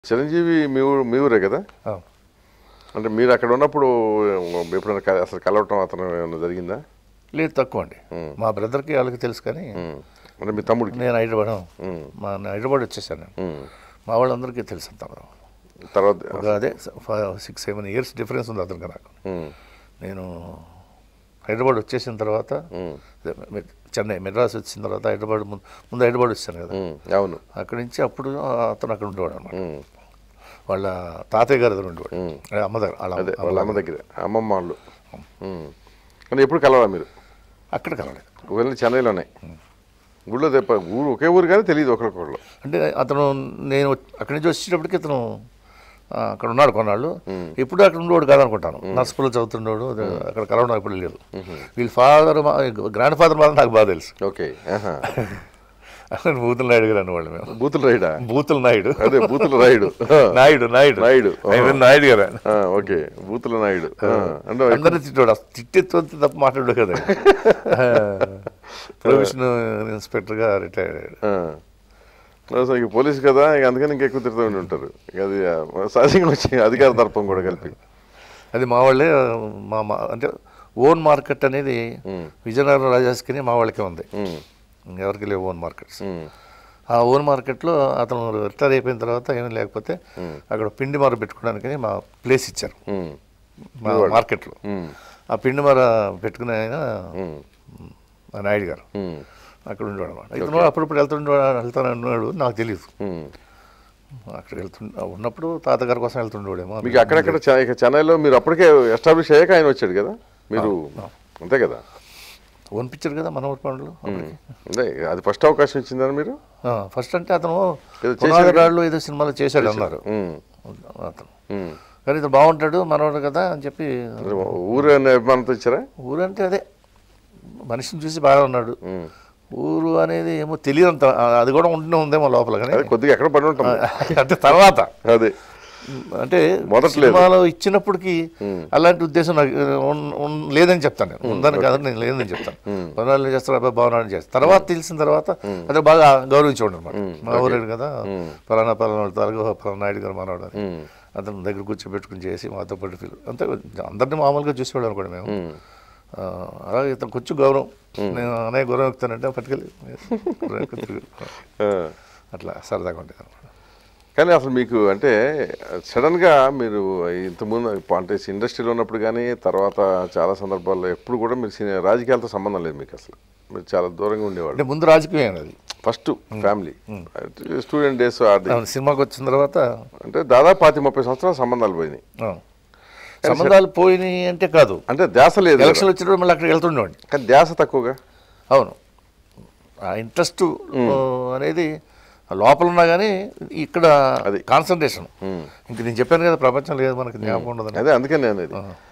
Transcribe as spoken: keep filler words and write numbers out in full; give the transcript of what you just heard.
చిరంజీవి మీ ఊరు మీ ఊరే కదా? అంటే మీరు అక్కడ ఉన్నప్పుడు ఎప్పుడైనా అసలు కలవటం అతను ఏమైనా జరిగిందా? లేదు, తక్కువ అండి. మా బ్రదర్కి వాళ్ళకి తెలుసు, కానీ అంటే మీ తమ్ముడికి నేను హైదరాబాద్ మా హైదరాబాద్ వచ్చేసాను. మా వాళ్ళందరికీ తెలుసు. తర్వాత ఒక అదే సిక్స్ సెవెన్ ఇయర్స్ డిఫరెన్స్ ఉంది అతనికి నాకు. నేను హైదరాబాద్ వచ్చేసిన తర్వాత చెన్నై మెడ్రాస్ వచ్చిన తర్వాత హైదరాబాద్ ముందు ముందు హైదరాబాద్ వచ్చాను కదా. అవును. అక్కడి నుంచి అప్పుడు అతను అక్కడ ఉండేవాడు అనమాట. వాళ్ళ తాతయ్య గారి దగ్గర ఉండేవాడు, అమ్మ దగ్గర. వాళ్ళ అమ్మ దగ్గర, అమ్మమ్మ వాళ్ళు. కానీ ఎప్పుడు కలవాలా మీరు? అక్కడ కలవలేదు. ఒకవేళ చెన్నైలోనే ఊళ్ళో తెప్ప ఊరు ఒకే ఊరు కానీ తెలియదు ఒకరికొకళ్ళు. అంటే అతను నేను అక్కడి నుంచి వచ్చేటప్పటికి ఇతను అక్కడ ఉన్నాడు కొన్నాళ్ళు. ఎప్పుడు అక్కడ ఉండేవాడు కాదనుకుంటాను. నర్సుపులో చదువుతుండేవాడు. అక్కడ కలవడం ఎప్పుడు లేదు. వీళ్ళ ఫాదర్ గ్రాండ్ ఫాదర్ మాత్రం నాకు బాగా తెలుసు. ఓకే. బూతుల నాయుడు గారు అనేవాళ్ళు మేము. బూతుల రాయుడా? బూతుల నాయుడు. అదే బూతుల రాయుడు. నాయుడు నాయుడు నాయుడు నాయుడు గారు. ఓకే, బూతుల నాయుడు. అందరినీ తిట్టాడు. తిట్టే తప్ప మాట్లాడు కదా. ప్రొవిషన్ ఇన్స్పెక్టర్గా రిటైర్ అయ్యాడు. పోలీసు కదా, ఇక అందుకని ఇంకెక్కువ తిరుగుతూ ఉండి ఉంటారు. అది సహజంగా వచ్చి అధికార దర్పం కూడా కలిపి. అది మా వాళ్ళే. మా అంటే ఓన్ మార్కెట్ అనేది విజయనగరం రాజాస్కి మా వాళ్ళకే ఉంది, ఎవరికి లేవు ఓన్ మార్కెట్స్. ఆ ఓన్ మార్కెట్లో అతను రిటైర్ అయిపోయిన తర్వాత ఏమీ లేకపోతే అక్కడ పిండి మర పెట్టుకోవడానికి మా ప్లేస్ ఇచ్చారు మా మార్కెట్లో. ఆ పిండి మర పెట్టుకునే ఆయన నాయుడు గారు అక్కడ ఉండేవాడు అనమాట. ఇతను అప్పుడప్పుడు వెళ్తుండేవాడు వెళ్తానన్నాడు, నాకు తెలియదు. అక్కడ వెళ్తుండే ఉన్నప్పుడు తాతగారి కోసం వెళ్తుండేవాడేమో. మీకు అక్కడక్కడ చెన్నైలో మీరు అప్పటికే ఎస్టాబ్లిష్ అయ్యాక ఆయన వచ్చాడు కదా మీరు, అంతే కదా? ఓన్పించారు కదా మన ఊరి పనులు. అదే అది ఫస్ట్ అవకాశం ఇచ్చిందని మీరు? ఫస్ట్ అంటే అతను పునాదిరాళ్ళు ఏదో సినిమాలో చేశాడు అన్నారు అతను. కానీ ఇతను బాగుంటాడు మనవాడు కదా అని చెప్పి ఊరు అభిమానంతో ఇచ్చారా? ఊరు అంటే అదే మనిషిని చూసి బాగా ఉన్నాడు. ఊరు అనేది ఏమో తెలియదంత, అది కూడా ఉంటూనే ఉందేమో లోపల. కానీ కొద్దిగా ఎక్కడ పడి ఉంటాం అంటే తర్వాత అదే అంటే సినిమాలో ఇచ్చినప్పటికీ అలాంటి ఉద్దేశం నాకు లేదని చెప్తాను. నేను ఉందని కాదని నేను లేదని చెప్తాను. పనులు చేస్తారు, అబ్బాయి బాగున్నాడని చేస్తాను. తర్వాత తెలిసిన తర్వాత అదే బాగా గౌరవించేవాడు అనమాట. మా ఊరేడు కదా, పలానా పలానా తరగ పలానా నాయుడు గారు మనవాడు అని అతను దగ్గర కూర్చోబెట్టుకుని చేసి మాతో పాటు ఫీల్ అంతే. అందరినీ మామూలుగా చూసేవాడు అనుకోండి మేము. అలాగే ఇతను కొంచెం గౌరవం, నేను అనేక గౌరవం ఎక్కుతానంటే పట్టుకెళ్ళి అట్లా సరదాగా ఉండేది అనమాట. కానీ అసలు మీకు అంటే సడన్గా మీరు ఇంతకుముందు అంటే ఇండస్ట్రీలో ఉన్నప్పుడు కానీ తర్వాత చాలా సందర్భాల్లో ఎప్పుడు కూడా మీరు రాజకీయాలతో సంబంధం లేదు మీకు, అసలు మీరు చాలా దూరంగా ఉండేవాళ్ళు. అంటే ముందు రాజకీయం అది ఫస్ట్ ఫ్యామిలీ స్టూడెంట్ డేస్ సినిమాకి వచ్చిన తర్వాత అంటే దాదాపు పాతి ముప్పై సంవత్సరాల సంబంధాలు పోయినాయి. సంబంధాలు పోయినాయి అంటే కాదు, అంటే ధ్యాస లేదు. ఎలక్షన్ వచ్చినప్పుడు మళ్ళీ అక్కడికి వెళ్తుండేవాడిని. కానీ ధ్యాస తక్కువగా. అవును, ఆ ఇంట్రెస్ట్ అనేది లోపల ఉన్నా కానీ ఇక్కడ కాన్సన్ట్రేషన్. ఇంక నేను చెప్పాను కదా, ప్రపంచం లేదు మనకి జ్ఞాపకం ఉండదు. అదే అందుకని నేను